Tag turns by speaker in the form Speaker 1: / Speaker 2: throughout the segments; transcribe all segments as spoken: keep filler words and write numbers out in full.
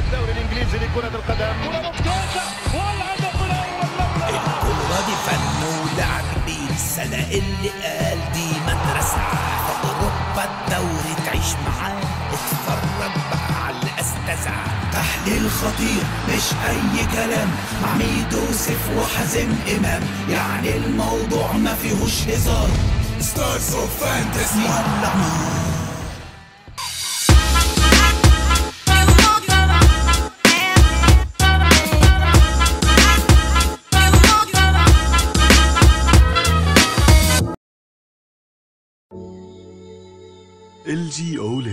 Speaker 1: الدوري الانجليزي لكرة القدم.
Speaker 2: الكورة دي فن ولعب بالسنة اللي قال دي مدرسة في أوروبا الدوري تعيش معاه اتفرج بقى على الأستاذة. تحليل خطير مش أي كلام مع ميدو سيف وحازم إمام، يعني الموضوع ما فيهوش هزار. ستارز اوف فانتسي ولع نار.
Speaker 3: ال جي أوليد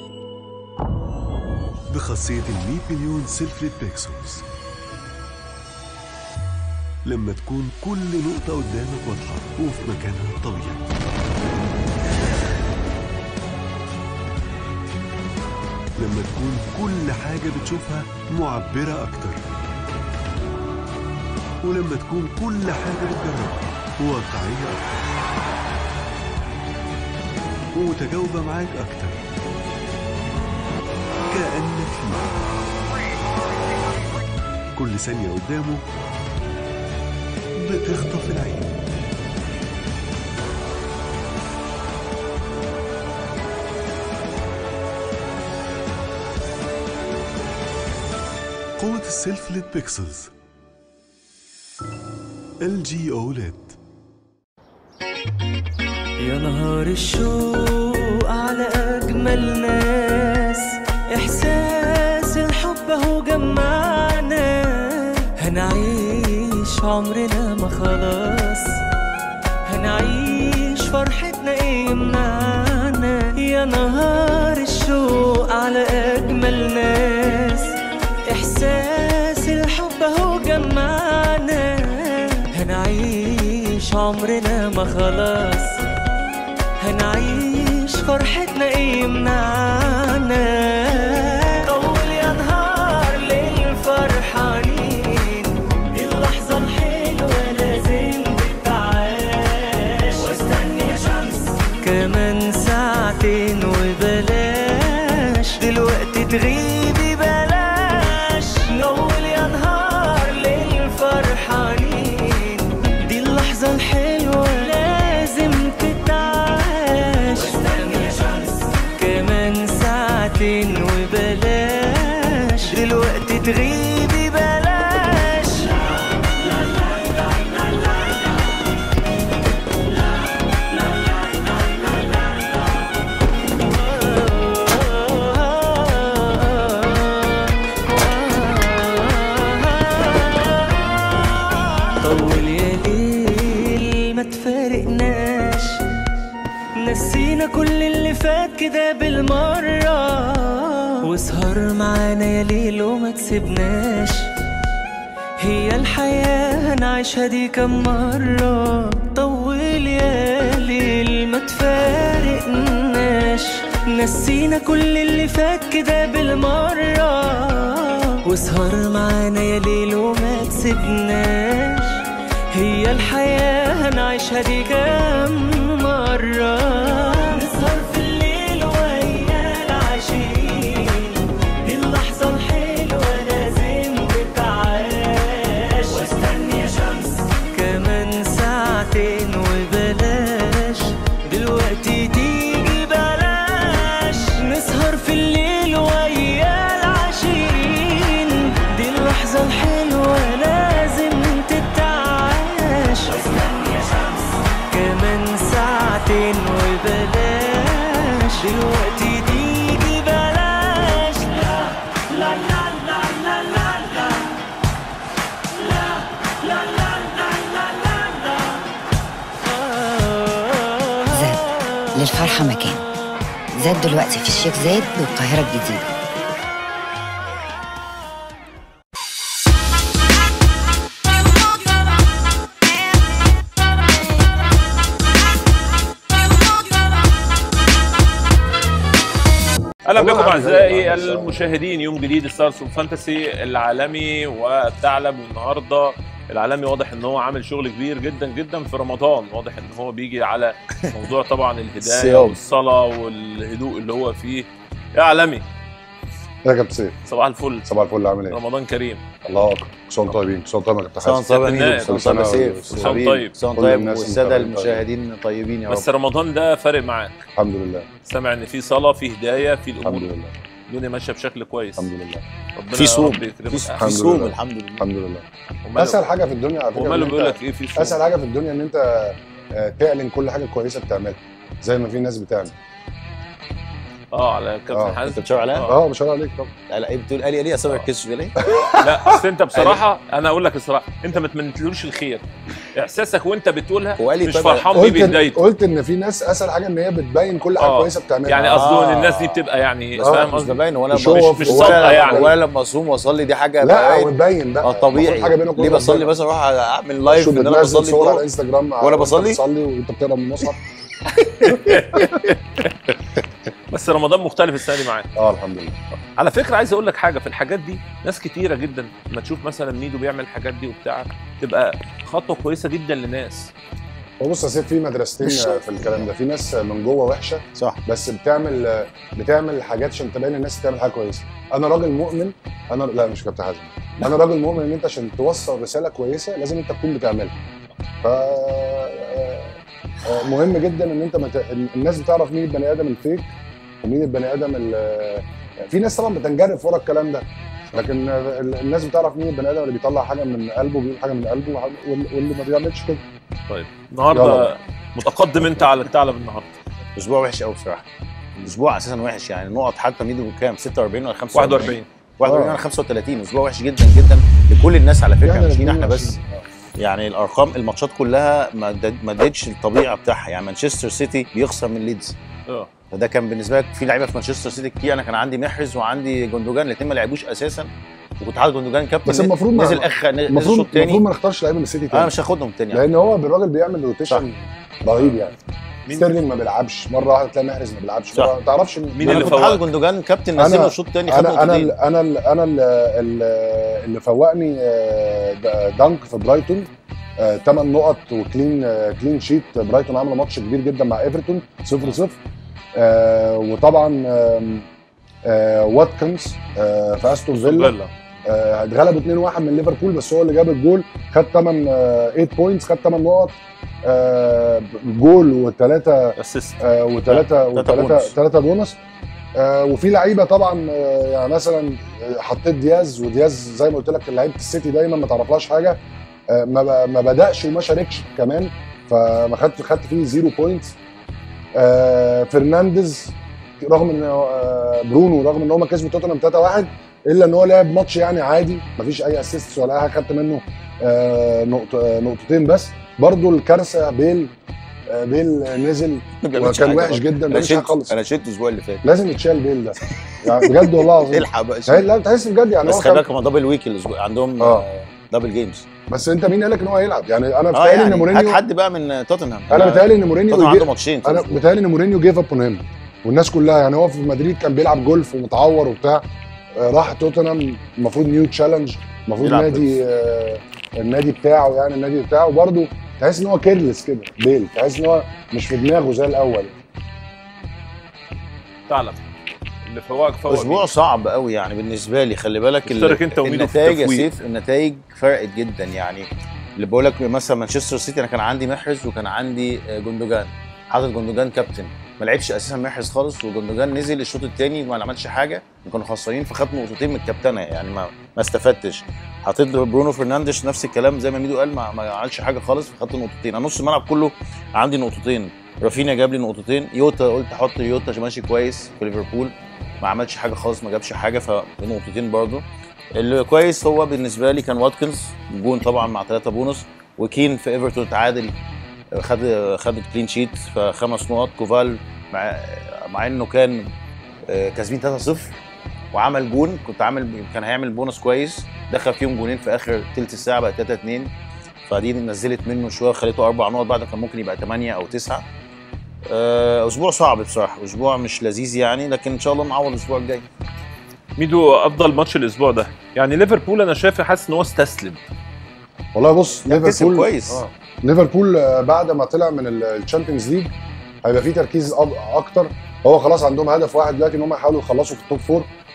Speaker 3: بخاصية ال مية مليون سيلفليت بيكسلز. لما تكون كل نقطة قدامك واضحة وفي مكانها الطبيعي. لما تكون كل حاجة بتشوفها معبرة أكتر. ولما تكون كل حاجة بتجربها واقعية أكتر ومتجاوبة معاك أكتر، كأنك فيه. كل ثانية قدامه بتخطف العين. قوة السيلفليت بيكسلز. ال جي أوليد.
Speaker 4: يا نهار الشوق على أجمل ناس، إحساس الحب أهو جمعنا، هنعيش عمرنا ما خلاص، هنعيش فرحتنا إيه يمنعنا. يا نهار الشوق على أجمل ناس، إحساس الحب أهو جمعنا، هنعيش عمرنا ما خلاص، هنعيش فرحتنا ايه يمنعنا. طول يا نهار ليل فرحانين، اللحظة الحلوة لازم تتعاش، واستني يا شمس كمان ساعتين وبلاش دلوقتي تغيبي بلاش. طول يا نهار ليل فرحانين، دي اللحظة الحلوة لازم تتعاش، كمان ساعتين وبلاش دلوقتي تغيبي بلاش. لا لا لا لا لا لا لا لا لا. طول يا ليل ما تفارقناش، نسينا كل اللي فات كده بالمرة، واسهر معانا يا ليل وما تسيبناش، هي الحياة هنعيشها دي كم مرة. طول يا ليل ما تفارقناش، نسينا كل اللي فات كده بالمرة، واسهر معانا يا ليل وما تسيبناش، هي الحياة هنعيشها دي كم مرة. نسهر في الليل ويا العاشقين، دي اللحظة الحلوة لازم تتعاش، واستني يا شمس كمان ساعتين وبلاش دلوقتي تيجي بلاش. نسهر في الليل ويا العاشقين، دي اللحظة الحلوة لازم تتعاش، واستني يا شمس كمان ساعتين وبلاش دلوقتي تيجي بلاش. لا لا لا لا لا لا لا لا لا لا لا لا.
Speaker 5: زاد للفرحة مكان. زاد دلوقتي في الشيخ زايد والقاهرة الجديدة.
Speaker 6: اهلا بكم اعزائي المشاهدين. يوم جديد ستارز اوف فانتسي العالمي والثعلب، والنهارده العالمي واضح ان هو عامل شغل كبير جدا جدا في رمضان. واضح ان هو بيجي على موضوع طبعا الهدايه والصلاه والهدوء اللي هو فيه. يا عالمي
Speaker 7: يا كابتن سيف
Speaker 6: صباح الفل.
Speaker 7: صباح الفل، عامل ايه؟
Speaker 6: رمضان كريم.
Speaker 7: الله اكبر. كل سنه وانتم طيبين. كل سنه وانتم طيب يا كابتن حازم.
Speaker 8: كل سنه وانتم طيب يا
Speaker 6: كل
Speaker 8: سنه
Speaker 7: سنة
Speaker 8: سيف.
Speaker 6: كل سنة
Speaker 8: حبيبي.
Speaker 6: طيب.
Speaker 8: كل سنه
Speaker 7: كل
Speaker 8: طيب
Speaker 7: الناس
Speaker 8: والساده
Speaker 7: طيبين.
Speaker 8: المشاهدين طيبين يا رب.
Speaker 6: بس رمضان ده فارق معاك.
Speaker 7: الحمد لله.
Speaker 6: سامع ان في صلاه، في هدايه، في
Speaker 7: الحمد
Speaker 6: الامور
Speaker 7: لله.
Speaker 6: الدنيا ماشيه بشكل كويس.
Speaker 7: الحمد لله.
Speaker 6: ربنا
Speaker 8: في
Speaker 6: يا
Speaker 8: صوم.
Speaker 6: رب يكرمك.
Speaker 8: في
Speaker 7: الحمد
Speaker 8: في صوم
Speaker 7: لله.
Speaker 8: الحمد لله.
Speaker 7: الحمد لله.
Speaker 6: وماله-
Speaker 7: اسهل حاجه في الدنيا على فكره
Speaker 6: وماله
Speaker 7: إن
Speaker 6: بيقول
Speaker 7: أنت-
Speaker 6: لك ايه في صوم؟
Speaker 7: اسهل حاجه في الدنيا ان انت آه، تعلن كل حاجه كويسه بتعملها زي ما في ناس بتعمل.
Speaker 6: اه على
Speaker 7: آه.
Speaker 6: كابتن حازم.
Speaker 8: انت بتشاور عليها؟
Speaker 7: اه مش عليك طبعا.
Speaker 8: لا لا، ايه بتقول؟ قال لي قال لي اصابع الكش ليه؟
Speaker 6: لا اصل انت بصراحه انا اقول لك الصراحه، انت ما تمنتلوش الخير. احساسك وانت بتقولها
Speaker 8: هو قال لي
Speaker 6: مش
Speaker 8: طيب
Speaker 6: فرحان بيه
Speaker 7: قلت
Speaker 6: بيتضايق.
Speaker 7: قلت ان في ناس اسهل حاجه ان هي بتبين كل حاجه
Speaker 6: آه.
Speaker 7: كويسه بتعملها.
Speaker 6: يعني
Speaker 8: آه.
Speaker 6: قصده ان الناس دي بتبقى يعني
Speaker 8: بس
Speaker 6: فاهم
Speaker 8: انا مش
Speaker 6: قصدي؟
Speaker 8: ببين ولا
Speaker 7: مش
Speaker 8: لما-
Speaker 7: هو-
Speaker 6: مش مش
Speaker 7: هو-
Speaker 6: صادقه
Speaker 8: ولا
Speaker 6: يعني.
Speaker 8: ولا لما اصوم واصلي دي حاجه
Speaker 7: لا
Speaker 8: باين.
Speaker 7: وتبين بقى
Speaker 8: اه طبيعي.
Speaker 7: المفروض حاجه بينك
Speaker 8: ليه
Speaker 7: وبين
Speaker 8: بصلي
Speaker 7: ربنا.
Speaker 8: مثلا اروح اعمل لايف
Speaker 7: شو
Speaker 8: ان انا
Speaker 7: بتنزل
Speaker 8: بصلي
Speaker 7: صور على
Speaker 8: الظهر؟
Speaker 7: الانستجرام
Speaker 8: وأنا
Speaker 7: وأنت
Speaker 8: بصلي؟
Speaker 7: بتصلي وانت بتقرا من المصحف.
Speaker 6: بس رمضان مختلف السنه دي معاك.
Speaker 7: اه الحمد لله.
Speaker 6: على فكره عايز اقول لك حاجه في الحاجات دي، ناس كتيره جدا لما تشوف مثلا ميدو بيعمل الحاجات دي وبتاع تبقى خطوه كويسه جدا لناس.
Speaker 7: هو بص يا سيف، في مدرستين في الكلام ده. في ناس من جوه وحشه
Speaker 8: صح.
Speaker 7: بس بتعمل بتعمل حاجات عشان تبين الناس تعمل حاجه كويسه. انا راجل مؤمن، انا لا مش كابتن حازم، انا راجل مؤمن ان انت عشان توصل رساله كويسه لازم انت تكون بتعملها. ف مهم جدا ان انت مت... الناس بتعرف مين البني ادم الفيك ومين البني ادم ال... في ناس طبعا بتنجرف ورا الكلام ده، لكن الناس بتعرف مين البني ادم اللي بيطلع حاجه من قلبه وبيقول حاجه من قلبه واللي ما بيعملش كده.
Speaker 6: طيب النهارده متقدم انت على الثعلب النهارده.
Speaker 8: اسبوع وحش قوي بصراحه. الاسبوع اساسا وحش يعني. نقط حتى ميدو كام؟ ستة وأربعين ولا خمسة
Speaker 6: واحد
Speaker 8: وأربعين؟
Speaker 6: وأربعين
Speaker 8: واحد وأربعين
Speaker 7: آه.
Speaker 8: ولا خمسة وثلاثين. اسبوع وحش جدا جدا لكل الناس على فكره،
Speaker 7: يعني
Speaker 8: مش لينا احنا
Speaker 7: اتنين
Speaker 8: بس.
Speaker 7: وعشرين.
Speaker 8: يعني الارقام الماتشات كلها ما اد- ما ادتش الطبيعه بتاعها. يعني مانشستر سيتي بيخسر من ليدز،
Speaker 6: اه
Speaker 8: فده كان بالنسبه لك في لعيبه في مانشستر سيتي كتير. انا كان عندي محرز وعندي جندوجان، الاثنين ما لعبوش اساسا، وكنت حاطط جندوجان كابتن.
Speaker 7: بس المفروض ما-
Speaker 8: نزل اخ نزل
Speaker 7: المفروض
Speaker 8: الشوط
Speaker 7: المفروض
Speaker 8: تاني.
Speaker 7: ما نختارش لعيبه من السيتي تاني
Speaker 8: انا مش هاخدهم تاني يعني.
Speaker 7: لان هو الراجل بيعمل روتيشن رهيب يعني.
Speaker 6: مين-
Speaker 7: ستيرلينج ما بيلعبش، مره واحده تلاقي محرز ما بيلعبش،
Speaker 8: صح.
Speaker 7: ما تعرفش
Speaker 6: مين
Speaker 8: انا
Speaker 6: اللي
Speaker 8: كنت
Speaker 6: فوق؟
Speaker 8: حاطط جندوجان كابتن،
Speaker 7: أنا-
Speaker 8: نزله الشوط التاني خد
Speaker 7: انا انا
Speaker 8: نقطتين.
Speaker 7: ال انا ال انا ال ال اللي فوقني آه، د- دانك في برايتون، ثمان نقط وكلين آه، كلين شيت. برايتون عملوا ماتش كبير جدا مع ايفرتون صفر صفر. آه، وطبعا آم، آه، واتكنز آه، في استون فيلا
Speaker 6: فيلا.
Speaker 7: آه، اتغلبوا اتنين واحد من ليفربول، بس هو اللي جاب الجول. خد ثمانية ثمانية بوينتس، خد ثمانية نقط، آه، جول وثلاثه
Speaker 6: اسيست.
Speaker 7: آه، وثلاثه
Speaker 8: تلاتة
Speaker 7: وثلاثه
Speaker 8: بونص.
Speaker 7: ثلاثه بونص. آه، وفي لعيبه طبعا آه، يعني مثلا آه، حطيت دياز، ودياز زي ما قلت لك لعيبه السيتي دايما ما تعرفلاش حاجه. آه، ما ب- ما بداش وما شاركش كمان، فما خدت خدت فيه زيرو بوينتس. آه، فرنانديز رغم ان آه، برونو رغم ان هم كسبوا توتنهام ثلاثة واحد الا ان هو لعب ماتش يعني عادي، مفيش اي اسيست ولا اي حاجه، خدت منه آه، نقط- آه، نقطتين بس. برضو الكارثه بيل، آه، بيل نزل
Speaker 8: ما بيعملش
Speaker 7: وكان
Speaker 8: حاجة
Speaker 7: وحش
Speaker 8: برضه.
Speaker 7: جدا، ما
Speaker 8: انا
Speaker 7: بيعملش حاجه
Speaker 8: شلت
Speaker 7: خالص.
Speaker 8: انا شلت الاسبوع اللي فات.
Speaker 7: لازم يتشال بيل ده يعني بجد والله العظيم.
Speaker 8: الحق بقى
Speaker 7: تحس- لا تحس بجد يعني
Speaker 8: بس
Speaker 7: هو
Speaker 8: خلي
Speaker 7: كان-
Speaker 8: بالك هم دبل ويك الاسبوع عندهم
Speaker 7: آه.
Speaker 8: آه، دبل جيمز.
Speaker 7: بس انت مين قال لك ان هو هيلعب؟ يعني انا
Speaker 8: اه
Speaker 7: بتهيألي
Speaker 8: يعني
Speaker 7: ان
Speaker 8: هات
Speaker 7: مورينيو،
Speaker 8: حد بقى من توتنهام.
Speaker 7: انا بتهيألي ان مورينيو
Speaker 8: توتنهام
Speaker 7: جي-
Speaker 8: عنده ماتشين في
Speaker 7: انا
Speaker 8: الأسبوع.
Speaker 7: بتهيألي ان مورينيو جيف اب اون هيم والناس كلها. يعني هو في مدريد كان بيلعب جولف ومتعور وبتاع، آه، راح توتنهام المفروض نيو تشالنج، المفروض
Speaker 8: يلعب
Speaker 7: نادي آه، النادي بتاعه، يعني النادي بتاعه برضه تحس ان هو كيرلس كده. بيل تحس ان هو مش في دماغه زي الاول.
Speaker 6: ثعلب اللي فوقك فوق
Speaker 8: اسبوع
Speaker 6: مين؟
Speaker 8: صعب قوي يعني بالنسبه لي. خلي بالك ال-
Speaker 6: اشترك انت وميدو في
Speaker 8: النتائج يا
Speaker 6: التفويق.
Speaker 8: سيف، النتائج فرقت جدا يعني. اللي بقول لك مثلا مانشستر سيتي انا كان عندي محرز وكان عندي آه، جندوجان، حاطط جندوجان كابتن، ما لعبش اساسا محرز خالص، وجندوجان نزل الشوط الثاني ما عملش حاجه وكانوا خسرانين، فخدت نقطتين من الكابتنه يعني ما ما استفدتش. حطيت برونو فرنانديش نفس الكلام زي ما ميدو قال، ما, ما عملش حاجه خالص فخدت نقطتين. انا نص الملعب كله عندي نقطتين. رافينيا جاب لي نقطتين، يوتا قلت احط يوتا ماشي كويس في ليفربول، ما عملش حاجه خالص، ما جابش حاجه، فنقطتين برضه. اللي كويس هو بالنسبه لي كان واتكنز، جون طبعا مع ثلاثه بونص، وكين في ايفرتون تعادل، خد خد كلين شيت فخمس نقط. كوفال مع مع انه كان آه، كاسبين ثلاثة صفر وعمل جون، كنت عامل كان هيعمل بونص كويس، دخل فيهم جونين في اخر ثلث الساعه بقى ثلاثة اتنين، فدي نزلت منه شويه خليته اربع نقط، بعد كان ممكن يبقى ثمانية او تسعة. آه، اسبوع صعب بصراحه، اسبوع مش لذيذ يعني، لكن ان شاء الله نعوض الاسبوع الجاي.
Speaker 6: ميدو افضل ماتش الاسبوع ده يعني ليفربول، انا شايف حاسس ان هو استسلم.
Speaker 7: والله بص
Speaker 8: لا، كسب
Speaker 7: ليفربول
Speaker 8: كويس.
Speaker 7: آه. ليفربول آه، بعد ما طلع من الشامبيونز ليج هيبقى فيه تركيز أب- اكتر. هو خلاص عندهم هدف واحد دلوقتي ان هم يحاولوا يخلصوا في التوب فور،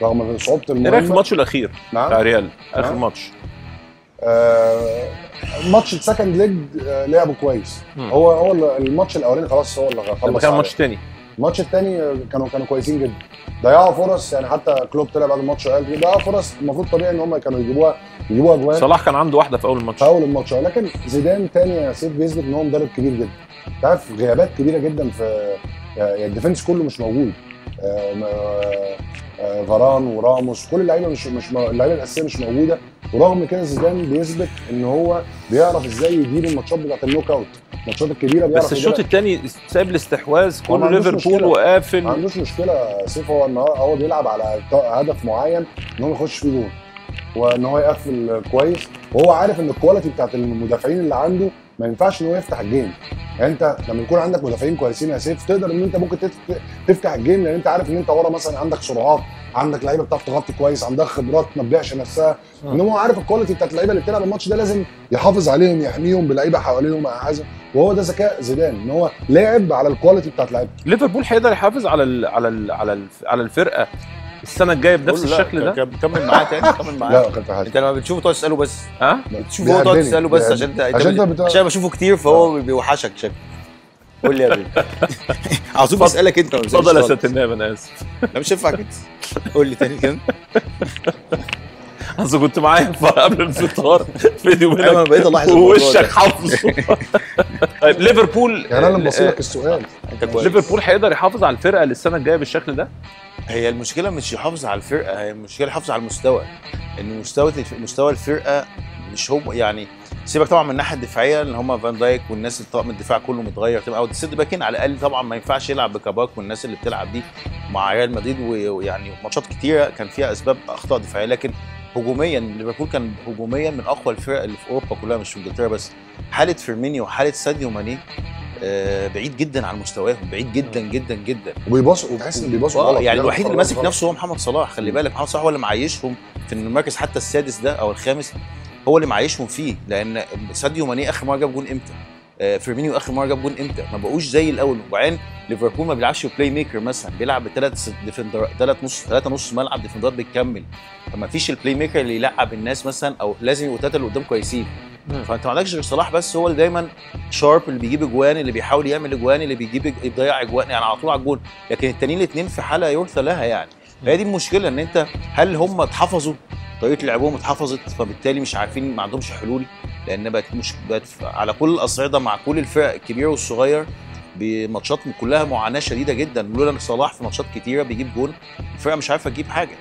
Speaker 7: رغم صعوبه المهمه.
Speaker 6: ايه رايك في الماتش الاخير
Speaker 7: نعم
Speaker 6: بتاع ريال اخر
Speaker 7: نعم.
Speaker 6: ماتش؟
Speaker 7: آه ماتش السكند ليج آه لعبه كويس.
Speaker 6: مم.
Speaker 7: هو هو الماتش الاولاني خلاص هو اللي خلص.
Speaker 6: لما كان ماتش تاني
Speaker 7: الماتش الثاني كانوا كانوا كويسين جدا، ضيعوا فرص يعني. حتى كلوب طلع بعد الماتش قال ضيعوا فرص المفروض طبيعي ان هم كانوا يجيبوها يجيبوها اجوان.
Speaker 6: صلاح كان عنده واحده في اول الماتش
Speaker 7: في اول الماتش، لكن زيدان تاني يا سيف بيثبت ان هو مدرب كبير جدا. انت عارف غيابات كبيره جدا في يعني الديفنس كله مش موجود. آه آه فاران وراموس كل اللعيبه مش مش اللعيبه الاساسيه مش موجوده، ورغم كده زيدان بيثبت ان هو بيعرف ازاي يدير الماتشات بتاعت النوك اوت، الماتشات الكبيره بيعرف.
Speaker 6: بس الشوط الثاني ساب الاستحواذ
Speaker 7: هو ما
Speaker 6: كله
Speaker 7: عندوش
Speaker 6: ليفربول
Speaker 7: مشكلة.
Speaker 6: وقافل.
Speaker 7: ما عندوش مشكله سيف، هو ان هو هو بيلعب على هدف معين ان هو يخش فيه جول وان هو يقفل كويس، وهو عارف ان الكواليتي بتاعت المدافعين اللي عنده ما ينفعش ان هو يفتح الجيم. يعني انت لما يكون عندك مدافعين كويسين يا سيف تقدر ان انت ممكن تفتح الجيم، لان انت عارف ان انت ورا مثلا عندك سرعات، عندك لعيبه بتعرف تغطي كويس، عندها خبرات ما تبيعش نفسها. انما هو عارف الكواليتي بتاعت اللعيبه اللي بتلعب الماتش ده لازم يحافظ عليهم، يحميهم بلعيبه حواليهم عايزه، وهو ده ذكاء زيدان ان هو لاعب على الكواليتي بتاعت لعيبه.
Speaker 6: ليفربول هيقدر يحافظ على ال على ال على ال على الفرقه السنه الجايه بنفس الشكل ده؟
Speaker 8: كمل معاه تاني كمل معاه.
Speaker 7: لا كنت حاجه
Speaker 8: انت لما بتشوفه تقعد تساله بس
Speaker 6: ها؟
Speaker 8: بتشوفه هو تقعد تساله بس عشان انت
Speaker 7: عشان انت بتاع...
Speaker 8: عشان بشوفه كتير فهو بيوحشك شكله. قول لي يا بيه. عاوز اسالك انت.
Speaker 6: اتفضل يا سياده النائب انا اسف.
Speaker 8: لا مش هينفع كده. قول لي تاني كده.
Speaker 6: اصل كنت معايا قبل الفطار فيديو منك
Speaker 8: انا بقيت الاحظ
Speaker 6: ووشك حافظه. طيب ليفربول
Speaker 7: يعني انا اللي مبص لك السؤال.
Speaker 8: انت كويس.
Speaker 6: ليفربول هيقدر يحافظ على الفرقه للسنه الجايه بالشكل ده؟
Speaker 8: هي المشكله مش يحافظ على الفرقه، هي المشكله يحافظ على المستوى. ان مستوى مستوى الفرقه مش هو يعني سيبك طبعا من الناحيه الدفاعيه اللي هم فان دايك والناس اللي طاقم الدفاع كله متغير، او السيرد باكين على الاقل طبعا ما ينفعش يلعب بكاباك والناس اللي بتلعب دي مع ريال مدريد، ويعني ماتشات كتيره كان فيها اسباب اخطاء دفاعيه. لكن هجوميا ليفربول كان هجوميا من اقوى الفرق اللي في اوروبا كلها مش في انجلترا بس. حاله فيرمينيو وحاله ساديو ماني بعيد جدا عن مستواهم، بعيد جدا جدا جدا.
Speaker 7: وبيباصوا وتحس ان بيباصوا غلط.
Speaker 8: يعني الوحيد اللي ماسك نفسه هو محمد صلاح. خلي بالك محمد صلاح هو اللي معيشهم في المركز حتى السادس ده او الخامس، هو اللي معيشهم فيه. لان ساديو ماني اخر مره جاب جون امتى؟ فيرمينيو اخر مره جاب جون امتى؟ ما بقوش زي الاول. وبعدين ليفربول ما بيلعبش بلاي ميكر مثلا، بيلعب بثلاث ديفندر ثلاث نص ثلاثه نص ملعب ديفندرات بتكمل، فما فيش البلاي ميكر اللي يلعب الناس مثلا، او لازم يبقوا ثلاثه اللي قدام كويسين. فانت ما عندكش غير صلاح بس هو اللي دايما شارب، اللي بيجيب اجوان، اللي بيحاول يعمل اجوان، اللي بيجيب يضيع اجوان، يعني على طول على الجون. لكن التانيين الاثنين في حاله يرثى لها يعني. فهي دي المشكله، ان انت هل هم اتحفظوا طريقه لعبهم اتحفظت فبالتالي مش عارفين، ما عندهمش حلول، لان بقت مش بقت على كل الاصعده مع كل الفرق الكبيره والصغير بماتشات كلها معاناه شديده جدا. لولا ان صلاح في ماتشات كتيره بيجيب جون الفرقه مش عارفه تجيب حاجه.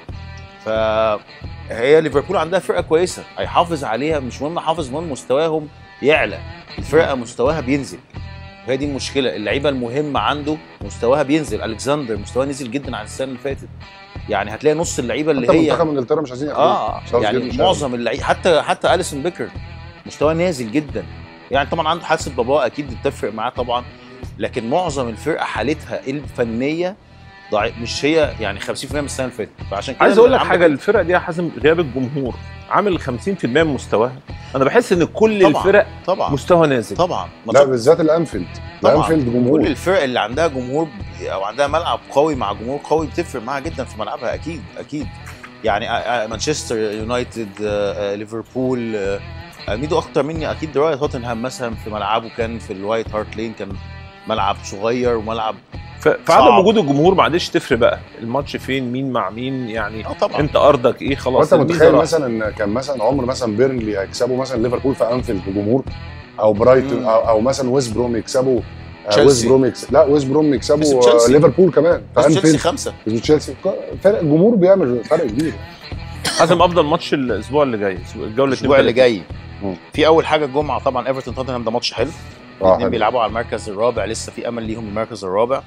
Speaker 8: فهي ليفربول عندها فرقه كويسه هيحافظ عليها، مش مهم حافظ، مهم مستواهم يعلى. الفرقه مستواها بينزل، وهي دي المشكله. اللعيبه المهمه عنده مستواها بينزل. الكسندر مستواه نزل جدا عن السنه اللي فاتت، يعني هتلاقي نص اللعيبه اللي هي
Speaker 7: منتخب انجلترا مش عايزين ياخدوه.
Speaker 8: اه يعني معظم اللعيبه حتى حتى اليسون بيكر مستواه نازل جدا. يعني طبعا عنده حادثه باباه اكيد بتفرق معاه طبعا، لكن معظم الفرقه حالتها الفنيه ضعيف، مش هي يعني خمسين بالمية من السنه اللي فاتت. فعشان كده
Speaker 6: عايز اقول لك حاجه، الفرقه دي يا حازم غياب الجمهور عامل خمسين بالمية من مستواها. انا بحس ان كل طبعًا الفرق طبعا مستوى نازل
Speaker 8: طبعا.
Speaker 7: لا بالذات الانفيلد، الانفيلد جمهور.
Speaker 8: كل الفرق اللي عندها جمهور او عندها ملعب قوي مع جمهور قوي بتفرق معاها جدا في ملعبها اكيد اكيد. يعني مانشستر يونايتد، ليفربول، ميدو اكتر مني اكيد دلوقتي توتنهام مثلا في ملعبه كان في الوايت هارت لين، كان ملعب صغير وملعب
Speaker 6: فعدم وجود الجمهور ما عادش تفرق بقى الماتش فين مين مع مين يعني.
Speaker 8: اه طبعا
Speaker 6: انت ارضك ايه خلاص.
Speaker 7: وانت متخيل مثلا ان كان مثلا عمر مثلا بيرنلي هيكسبوا مثلا ليفربول في انفيلد بجمهور، او برايتون او, أو مثلا ويست بروم يكسبوا ويست بروم يكسب لا ويست بروم يكسبوا ليفربول كمان في انفيلد.
Speaker 8: تشيلسي خمسه
Speaker 7: تشيلسي فرق الجمهور بيعمل فرق كبير.
Speaker 6: لازم افضل ماتش الاسبوع اللي جاي، الجوله
Speaker 8: الاسبوع اللي جاي في اول حاجه الجمعه طبعا ايفرتون توتنهام، ده ماتش حلو. الاثنين بيلعبوا على المركز الرابع، لسه في امل ليهم المركز الرابع.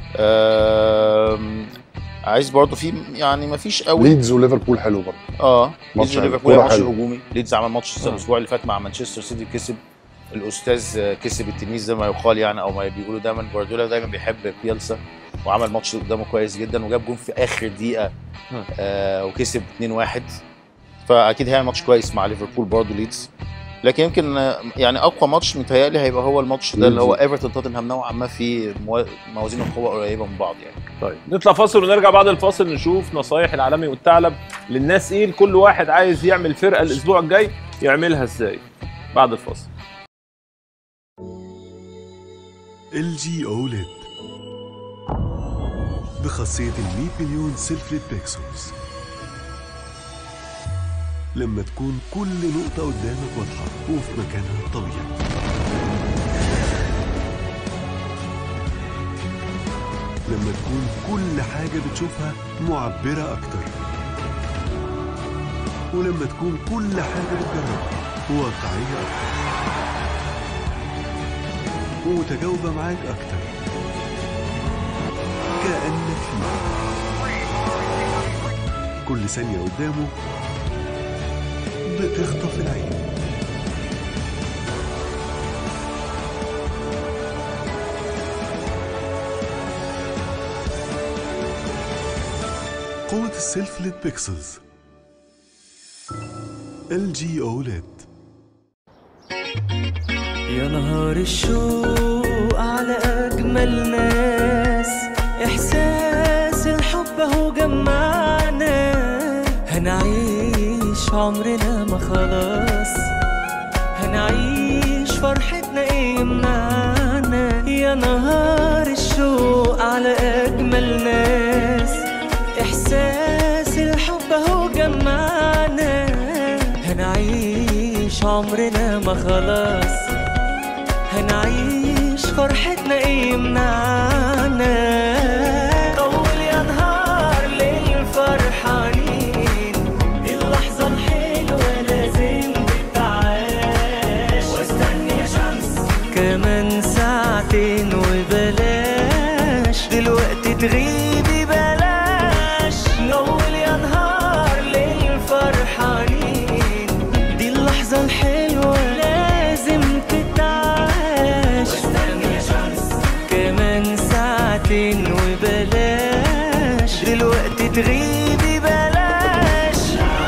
Speaker 8: عايز برضه في يعني ما فيش قوي.
Speaker 7: ليدز وليفربول حلو برضه.
Speaker 8: اه ليدز وليفربول ماتش هجومي. ليدز عمل ماتش الاسبوع اللي فات مع مانشستر سيتي كسب، الاستاذ كسب التلميذ زي ما يقال يعني، او ما بيقولوا دايما جوارديولا دايما بيحب بيلسا، وعمل ماتش قدامه كويس جدا وجاب جون في اخر دقيقه آه وكسب اتنين واحد. فاكيد هيعمل ماتش كويس مع ليفربول برضه ليدز. لكن يمكن يعني اقوى ماتش متهيألي هيبقى هو الماتش ده اللي هو ايفرتون توتنهام، نوعا ما في موازين القوى قريبه من بعض يعني.
Speaker 6: طيب نطلع فاصل ونرجع بعد الفاصل نشوف نصايح العالمي والثعلب للناس ايه، لكل واحد عايز يعمل فرقه الاسبوع الجاي يعملها ازاي بعد الفاصل.
Speaker 3: ال جي اوليد بخاصية ال مية مليون سيلفليت بيكسلز. لما تكون كل نقطة قدامك واضحة وفي مكانها الطبيعي. لما تكون كل حاجة بتشوفها معبرة أكتر. ولما تكون كل حاجة بتجربها واقعية أكتر ومتجاوبة معاك أكتر، كأنك فيه. كل ثانية قدامه بتخطف العين. قوة السيلفليت بيكسلز. ال جي اوليد.
Speaker 4: يا نهار الشوق على أجمل ناس، إحساس الحب أهو جمعنا، هنعيش عمرنا ما خلاص، هنعيش فرحتنا إيه يمنعنا. يا نهار الشوق على أجمل ناس، إحساس الحب أهو جمعنا، هنعيش عمرنا ما خلاص، هنعيش فرحتنا ايه يمنعنا. طول يا نهار للفرحانين، اللحظة الحلوة لازم تتعاش، واستني يا شمس كمان ساعتين وبلاش، دلوقتي تغيبي بلاش. طول يا نهار للفرحانين، دي اللحظة الحلوة لازم تتعاش، كمان ساعتين وبلاش، دلوقتي تغيبي بلاش.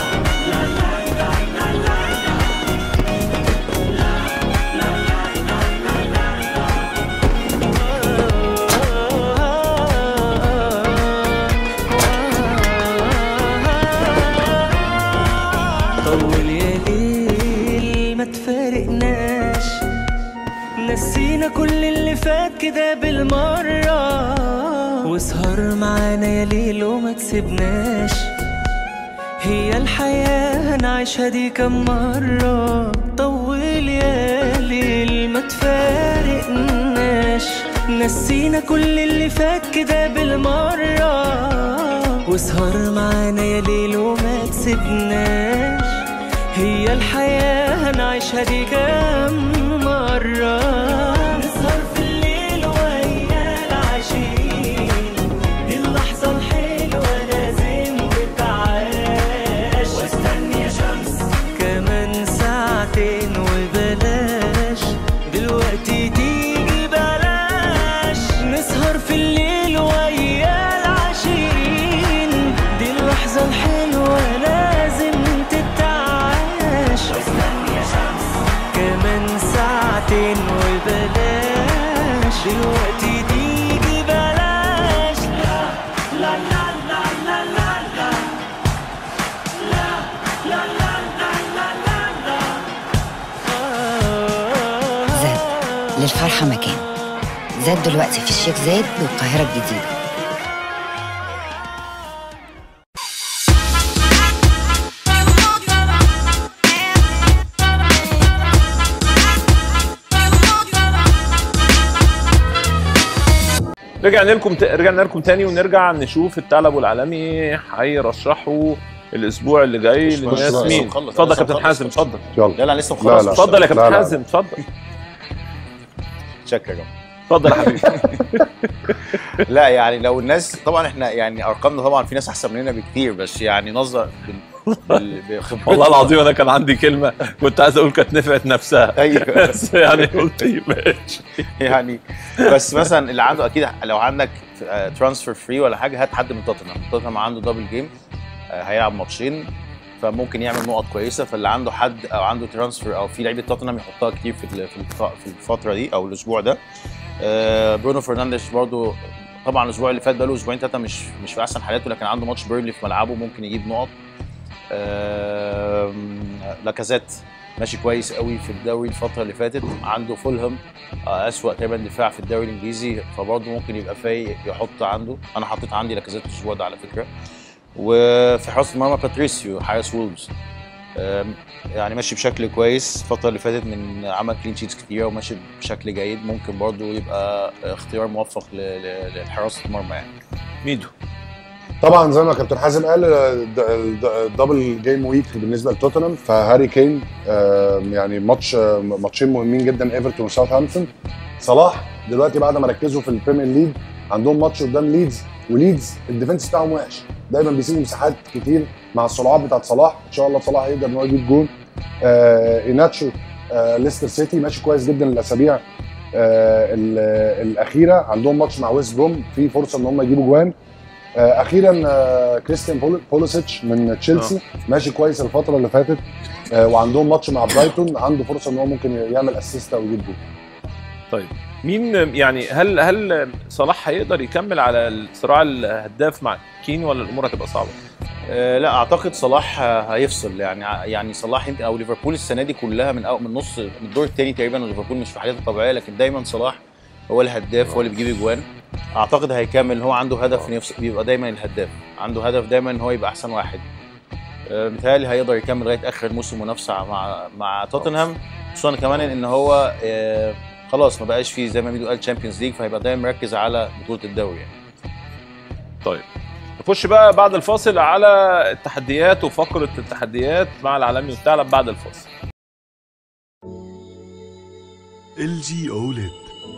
Speaker 4: طول يا ليل ما تفارقناش، نسينا كل اللي فات كده بالمرة، واسهر معانا يا ليل وما تسيبناش، هي الحياة هنعيشها دي كم مرة. طول يا ليل ما تفارقناش، نسينا كل اللي فات كده بالمرة، واسهر معانا يا ليل وما تسيبناش، هي الحياة هنعيشها دي كم مرة. نسهر في الليل ويا العاشقين، دي اللحظة الحلوة لازم تتعاش، واستني يا شمس كمان ساعتين وبلاش، دلوقتي تيجي بلاش. نسهر في الليل ويا العاشقين، دي اللحظة الحلوة لازم تتعاش، واستني يا شمس كمان ساعتين وبلاش، دلوقتي تيجي بلاش. لا لا لا لا لا لا لا لا لا لا لا لا لا.
Speaker 5: زاد للفرحة مكان. زاد دلوقتي في الشيخ زايد والقاهرة الجديدة.
Speaker 6: رجعنا لكم ت... رجعنا لكم تاني ونرجع نشوف الثعلب والعالمي هيرشحوا الاسبوع اللي جاي للناس مين. اتفضل يا كابتن حازم، اتفضل.
Speaker 8: لا لا لسه مخلص.
Speaker 6: اتفضل يا كابتن حازم، اتفضل.
Speaker 8: شكرا يا جماعه.
Speaker 6: اتفضل يا حبيبي.
Speaker 8: لا يعني لو الناس طبعا احنا يعني ارقامنا طبعا في ناس احسن مننا بكتير، بس يعني نظر
Speaker 6: والله العظيم انا كان عندي كلمه كنت عايز اقول كانت نفعت نفسها.
Speaker 8: ايوه
Speaker 6: بس يعني قلت ماشي
Speaker 8: يعني. بس مثلا اللي عنده اكيد لو عندك ترانسفير فري ولا حاجه، هات حد من توتنهام. توتنهام عنده دبل جيم، هيلعب ماتشين فممكن يعمل نقط كويسه. فاللي عنده حد او عنده ترانسفير او في لعيبه توتنهام يحطها كتير في في الفتره دي او الاسبوع ده. برونو فرنانديز برضو طبعا الاسبوع اللي فات بقاله اسبوعين ثلاثه مش مش في احسن حالاته، لكن عنده ماتش بيرلي في ملعبه ممكن يجيب نقط. لاكازيت ماشي كويس قوي في الدوري الفتره اللي فاتت، عنده فولهام اسوأ تقريبا دفاع في الدوري الانجليزي، فبرضه ممكن يبقى فايق يحط عنده. انا حطيت عندي لاكازيت الاسبوع ده على فكره. وفي حراسه المرمى باتريسيو حارس وولفز يعني ماشي بشكل كويس الفتره اللي فاتت، من عمل كلين شيتس كتير وماشي بشكل جيد، ممكن برضه يبقى اختيار موفق لحراسه المرمى يعني.
Speaker 6: ميدو
Speaker 7: طبعا زي ما كابتن حازم قال الدبل جيم ويك بالنسبه لتوتنهام، فهاري كين يعني ماتش ماتشين مهمين جدا ايفرتون وساوثهامبتون. صلاح دلوقتي بعد ما ركزوا في البريمير ليج عندهم ماتش قدام ليدز، وليدز الديفنس بتاعهم وحش، دايما بيسيبوا مساحات كتير مع السرعات بتاعت صلاح. ان شاء الله صلاح يقدر ان هو يجيب جون. آه ايناتشو آه ليستر سيتي ماشي كويس جدا الاسابيع آه الاخيره، عندهم ماتش مع ويست بروم في فرصه ان هم يجيبوا جوان. آه اخيرا آه كريستيان بوليسيتش من تشيلسي آه. ماشي كويس الفتره اللي فاتت، آه وعندهم ماتش مع برايتون عنده فرصه ان هو ممكن يعمل اسيست او يجيب جول.
Speaker 6: طيب مين يعني هل هل صلاح هيقدر يكمل على صراع الهداف مع كين ولا الامور هتبقى صعبه؟
Speaker 8: أه لا اعتقد صلاح هيفصل يعني يعني صلاح يمكن او ليفربول السنه دي كلها من أو من نص من الدور الثاني تقريبا ليفربول مش في حالته الطبيعيه، لكن دايما صلاح هو الهداف هو اللي بيجيب اجوان. اعتقد هيكمل، هو عنده هدف نفسه بيبقى دايما الهداف، عنده هدف دايما ان هو يبقى احسن واحد. أه متهيألي هيقدر يكمل لغايه اخر الموسم منافسه مع مع توتنهام، خصوصا كمان ان هو أه خلاص ما بقاش فيه زي ما ميدو قال تشامبيونز ليج، فهيبقى دايما مركز على بطوله الدوري يعني.
Speaker 6: طيب نخش بقى بعد الفاصل على التحديات وفقره التحديات مع العالمي والثعلب بعد الفاصل.
Speaker 3: ال جي اوليد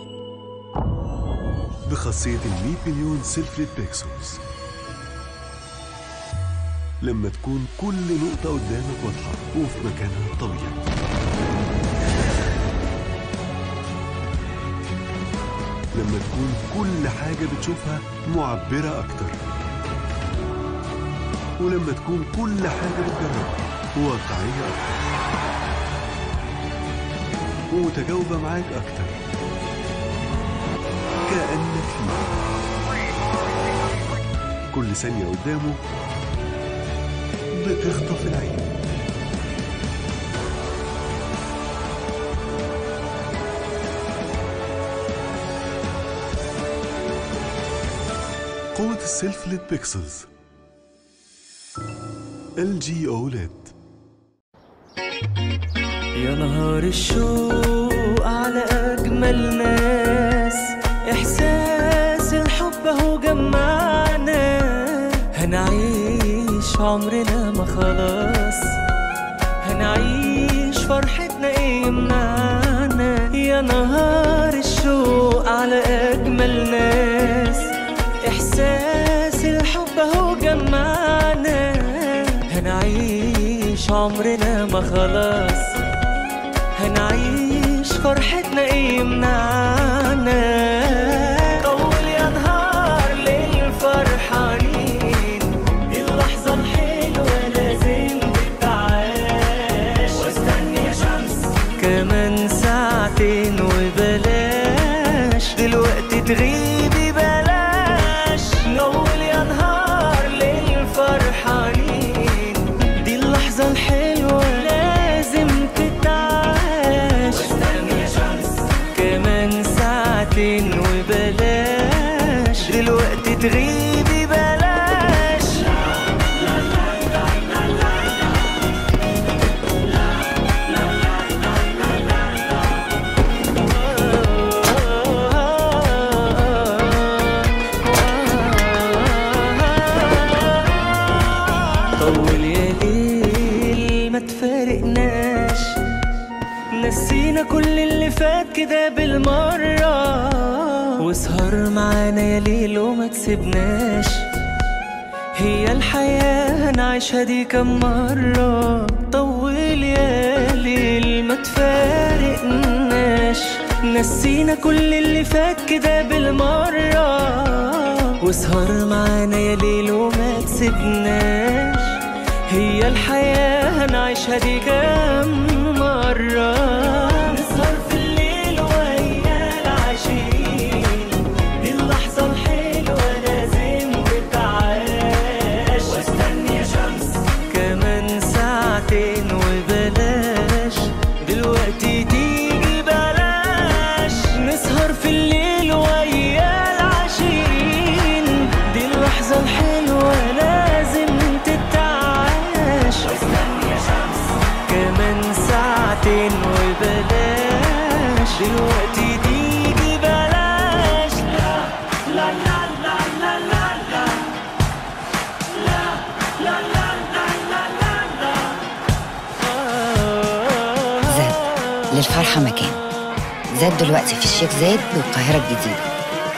Speaker 3: بخاصيه ال مية مليون سيلفريد بيكسلز، لما تكون كل نقطه قدامك واضحه وفي مكانها الطبيعي، لما تكون كل حاجة بتشوفها معبرة أكتر، ولما تكون كل حاجة بتجربها واقعية أكتر ومتجاوبة معاك أكتر، كأنك فيه كل ثانية قدامه بتخطف العين. قوة السيلف ليد بيكسلز ال جي اوليد.
Speaker 4: يا نهار الشوق على أجمل ناس، إحساس الحب أهو جمعنا، هنعيش عمرنا ما خلاص، هنعيش فرحتنا إيه يمنعنا. يا نهار الشوق على أجمل ناس، إحساس الحب أهو جمعنا، هنعيش عمرنا ما خلاص، هنعيش فرحتنا إيه يمنعنا. طول يا نهار ليل فرحانين، اللحظة الحلوة لازم تتعاش، واستني يا شمس كمان ساعتين وبلاش دلوقتي تغيبي بلاش. نقول يا نهار ليل فرحانين، دي اللحظة الحلوة لازم تتعاش، واستني يا شمس كمان ساعتين وبلاش دلوقتي تغيبي بلاش. طول يا ليل ما تفارقناش، نسينا كل اللي فات كده بالمرة، واسهر معانا يا ليل وما تسيبناش، هي الحياة هنعيشها دي كم مرة. طول يا ليل ما تفارقناش، نسينا كل اللي فات كده بالمرة، واسهر معانا يا ليل وما تسيبناش، هي الحياة هنعيشها دي كام مرة، نسهر في الليل ويا العشيق، دي اللحظة الحلوة لازم تتعاش، واستني يا شمس كمان ساعتين وبلاش دلوقتي تيجي بلاش، نسهر في الليل ويا العشيق، دي اللحظة الحلوة لازم تتعاش، واستني يا شمس كمان ساعتين وبلاش دلوقتي تيجي بلاش. لا لا لا لا لا لا لا لا لا لا لا لا لا.
Speaker 5: زاد للفرحة مكان. زاد دلوقتي في الشيخ زايد والقاهرة الجديدة.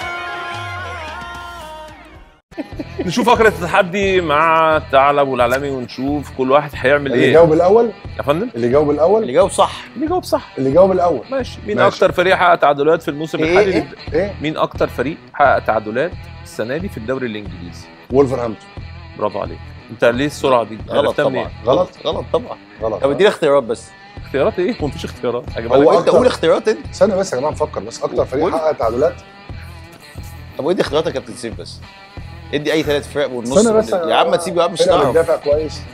Speaker 6: نشوف فقرة التحدي مع ثعلب والعالمي ونشوف كل واحد هيعمل
Speaker 7: اللي
Speaker 6: ايه.
Speaker 7: يجاوب الاول
Speaker 6: يا فندم
Speaker 7: اللي يجاوب الاول
Speaker 8: اللي جاوب صح
Speaker 6: اللي جاوب صح
Speaker 7: اللي يجاوب الاول
Speaker 6: ماشي. مين
Speaker 7: ماشي.
Speaker 6: اكتر فريق حقق تعادلات في الموسم
Speaker 8: إيه
Speaker 6: الحالي؟
Speaker 8: إيه؟
Speaker 6: للد-
Speaker 7: ايه
Speaker 6: مين اكتر فريق حقق تعادلات السنة دي في الدوري الانجليزي؟
Speaker 7: وولفرهامبتون.
Speaker 6: برافو عليك. انت ليه السرعة دي؟
Speaker 8: غلط
Speaker 6: عرفتها منين؟
Speaker 8: طبعا
Speaker 7: غلط؟
Speaker 8: غلط طبعا.
Speaker 7: غلط.
Speaker 8: طب اديني اختيارات بس.
Speaker 6: اختيارات ايه؟ هو مفيش اختيارات اجيبها
Speaker 7: هو
Speaker 6: لك.
Speaker 8: انت
Speaker 7: أكتر.
Speaker 8: قول اختيارات انت.
Speaker 7: استنى بس يا جماعه نفكر بس. اكتر فريق
Speaker 8: قول.
Speaker 7: حقق تعادلات.
Speaker 8: طب ادي اختيارات يا كابتن سيف بس. ادي اي ثلاث فرق والنص.
Speaker 7: استنى بس
Speaker 8: يا عم تسيب يا عم مش
Speaker 7: فرقة
Speaker 8: هتعرف.
Speaker 7: بتدافع كويس.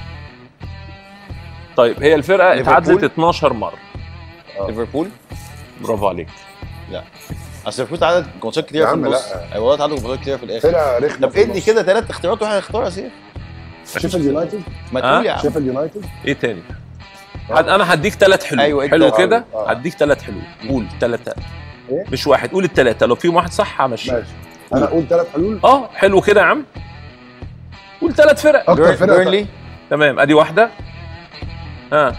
Speaker 6: طيب هي الفرقة
Speaker 8: ليفربول؟
Speaker 6: اتعادلت اتناشر مرة.
Speaker 8: ليفربول.
Speaker 6: برافو عليك.
Speaker 8: اصل ليفربول عدد ماتشات كتير
Speaker 7: يا
Speaker 8: في
Speaker 7: عم
Speaker 8: النص.
Speaker 7: لا.
Speaker 8: ايوه والله عدد ماتشات كتير في الاخر.
Speaker 7: فرقه رخمه.
Speaker 8: طب ادي كده ثلاث اختيارات واحد هيختار يا سيف.
Speaker 7: شيفيلد يونايتد.
Speaker 8: ما
Speaker 6: ها؟
Speaker 8: تقول يا عم.
Speaker 7: شيفيلد يونايتد.
Speaker 6: ايه تاني؟ هد- انا هديك ثلاث حلول.
Speaker 8: أيوة، أنت-
Speaker 6: حلو كده؟
Speaker 7: آه.
Speaker 6: هديك ثلاث حلول. قول ثلاثة.
Speaker 7: إيه؟
Speaker 6: مش واحد، قول الثلاثة، لو فيهم واحد صح همشي.
Speaker 7: ماشي. انا اقول ثلاث حلول.
Speaker 6: اه حلو كده يا عم. قول ثلاث فرق.
Speaker 7: اكتر
Speaker 8: بير-
Speaker 7: فرقه
Speaker 8: بيرنلي.
Speaker 6: تمام ادي واحدة. ها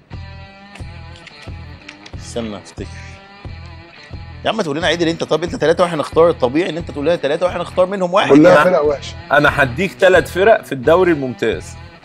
Speaker 8: استنى افتكر. يا عم تقول لنا عدل انت. طب انت ثلاثه واحنا نختار. الطبيعي ان انت تقول لنا ثلاثه واحنا نختار منهم واحد.
Speaker 7: كلها
Speaker 6: يعني.
Speaker 7: فرق وحشه.
Speaker 6: انا هديك ثلاث فرق في الدوري الممتاز.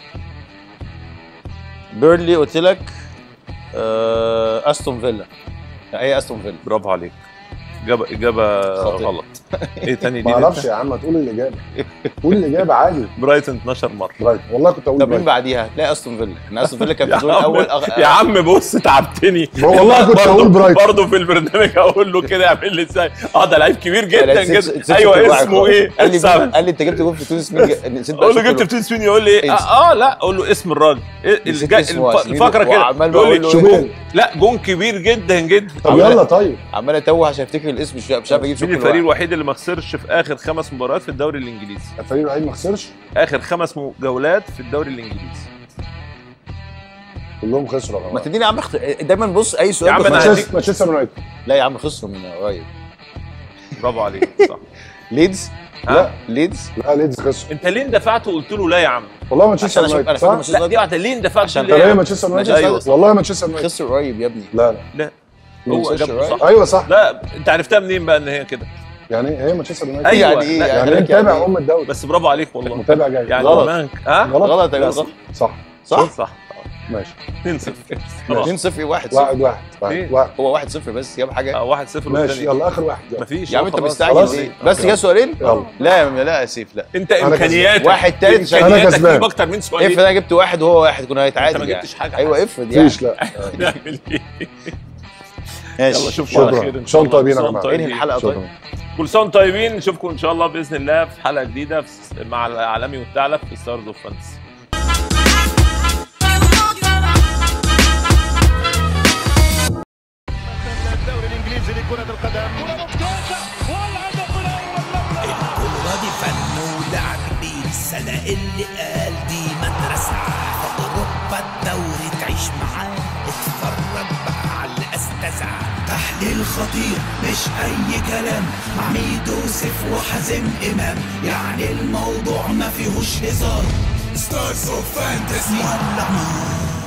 Speaker 8: بيرنلي قلت لك. آه، استون فيلا. هي استون فيلا.
Speaker 6: برافو عليك. اجابة اجابة
Speaker 8: خاطئ.
Speaker 6: غلط. ايه تاني دي؟
Speaker 7: ما اعرفش يا عم تقول الاجابه. قول الاجابه عادي.
Speaker 6: برايتون اتناشر مرة.
Speaker 7: برايت والله كنت اقول
Speaker 8: طب مين
Speaker 7: برايت.
Speaker 8: بعديها؟ لا استون فيلا. ان استون فيلا كان في
Speaker 6: يا
Speaker 8: الدور
Speaker 6: عم
Speaker 8: الاول أغ...
Speaker 6: يا عم بص تعبتني.
Speaker 7: والله كنت هقول برايتون.
Speaker 6: برضه في البرنامج اقول له كده يعمل لي ازاي؟ اه ده لعيب كبير جدا
Speaker 8: لا، نسيت-
Speaker 6: جدا.
Speaker 8: نسيت
Speaker 6: ايوه
Speaker 8: كل واحد
Speaker 6: اسمه
Speaker 8: خالص.
Speaker 6: ايه؟
Speaker 8: قال لي
Speaker 6: اسمه-
Speaker 8: قال لي انت جبت جول في تونس مين؟ جا- نسيت بقى
Speaker 6: اقول له
Speaker 8: شكله.
Speaker 6: جبت بتونس مين؟ يقول لي ايه؟
Speaker 8: انسى.
Speaker 6: اه, آه لا اقول له اسم الراجل. إيه
Speaker 8: نسيت
Speaker 6: الجا-
Speaker 8: اسمه
Speaker 6: الف-
Speaker 8: واسمينه
Speaker 6: الفقره كده
Speaker 8: وعمال
Speaker 6: يقول لي
Speaker 8: بقول له
Speaker 6: جون-
Speaker 7: شوبير.
Speaker 6: لا جون كبير جدا جدا.
Speaker 7: طب يلا طيب.
Speaker 8: عمال اتوه عشان افتكر الاسم مش مش عارف اجيب
Speaker 6: مين
Speaker 8: شكله.
Speaker 6: الفريق الوحيد اللي ما خسرش في اخر خمس مباريات في الدوري الانجليزي؟
Speaker 7: الفريق الوحيد ما خسرش.
Speaker 6: اخر خمس م- جولات في الدوري الانجليزي.
Speaker 7: كلهم خسروا يا
Speaker 8: ما
Speaker 7: جماعه.
Speaker 8: تديني يا عم اخت... دايما بص اي
Speaker 6: يا
Speaker 8: سؤال
Speaker 6: عم
Speaker 8: بخ-
Speaker 6: أنا
Speaker 7: مانشستر
Speaker 6: هديك-
Speaker 7: مانشستر يونايتد.
Speaker 8: لا يا عم خسروا من قريب.
Speaker 6: برافو عليك صح.
Speaker 8: ليدز.
Speaker 6: ها؟
Speaker 8: ليدز.
Speaker 7: لا ليدز خسروا.
Speaker 6: انت ليه اندفعت وقلت له لا يا عم؟
Speaker 7: والله مانشستر
Speaker 8: عشان اشوف انا
Speaker 7: يونايتد
Speaker 8: فاكر
Speaker 7: صح؟
Speaker 8: مانشستر
Speaker 6: لا دي واحده ليه اندفعت؟
Speaker 8: عشان
Speaker 6: تقول لي
Speaker 7: طب هي
Speaker 6: يا عم؟
Speaker 7: مانشستر يونايتد.
Speaker 6: أيوة.
Speaker 7: والله مانشستر يونايتد.
Speaker 8: خسر قريب يا ابني.
Speaker 7: لا لا
Speaker 6: لا هو
Speaker 8: مانشستر
Speaker 6: اجابته صح.
Speaker 8: يونايتد.
Speaker 7: ايوه صح.
Speaker 6: لا انت عرفتها منين بقى ان هي كده؟
Speaker 7: يعني إيه؟ هي مانشستر يونايتد.
Speaker 6: أيوة.
Speaker 8: يعني ايه
Speaker 6: لا،
Speaker 7: يعني
Speaker 8: يعني
Speaker 7: ايه متابع
Speaker 8: إيه؟
Speaker 7: ام الدوري.
Speaker 6: بس برافو عليك والله.
Speaker 7: متابع جاي.
Speaker 6: يعني
Speaker 8: غلط.
Speaker 6: دماغك ها؟
Speaker 7: غلط.
Speaker 8: غلط يا جماعه.
Speaker 6: صح.
Speaker 7: صح.
Speaker 8: صح.
Speaker 6: صح
Speaker 7: ماشي.
Speaker 6: اتنين صفر خلاص.
Speaker 8: اتنين صفر واحد صفر.
Speaker 7: واحد واحد واحد
Speaker 6: إيه؟
Speaker 7: واحد.
Speaker 8: هو واحد صفر بس جاب حاجه.
Speaker 6: اه واحد صفر
Speaker 7: ماشي
Speaker 6: والتاني
Speaker 7: يلا اخر واحد يلا.
Speaker 6: مفيش.
Speaker 8: يا عم انت
Speaker 6: خلاص.
Speaker 8: مستعجل
Speaker 7: خلاص.
Speaker 8: ليه؟ بس جه سؤالين؟
Speaker 7: يلا.
Speaker 8: لا يا لا يا سيف لا.
Speaker 6: انت
Speaker 7: أنا
Speaker 6: امكانياتك
Speaker 8: واحد تالت عشان-
Speaker 7: أنا
Speaker 6: امكانياتك
Speaker 7: كسبان.
Speaker 6: تجيب اكتر من سؤالين.
Speaker 8: افرض انا جبت واحد وهو واحد كنا هنتعادل.
Speaker 6: انت ما
Speaker 8: يعني.
Speaker 6: جبتش حاجه.
Speaker 8: ايوه افرض يعني.
Speaker 7: مفيش لا.
Speaker 6: نعمل ايه؟
Speaker 8: ماشي.
Speaker 6: يلا اشوفكم على خير
Speaker 7: شكرا.
Speaker 6: ان شاء
Speaker 7: شكرا
Speaker 6: الله.
Speaker 7: طيبين يا
Speaker 6: كل سنة
Speaker 7: جماعه.
Speaker 6: طيبين.
Speaker 8: انهي الحلقه طيب.
Speaker 7: شكرا.
Speaker 6: كل سنه وانتم طيبين. نشوفكم ان شاء الله باذن الله في حلقه جديده في- مع العالمي والثعلب في ستارز اوف فانتسي.
Speaker 1: الدوري الانجليزي لكرة القدم.
Speaker 2: الكورة دي فن ولعب بيه السنة اللي قال دي مدرسة في أوروبا الدوري تعيش معاه اتفرج بقى على الأستاذة تحليل خطير مش أي كلام مع ميدو سيف وحازم إمام يعني الموضوع ما فيهوش هزار ستارز اوف فانتسي ولع نار.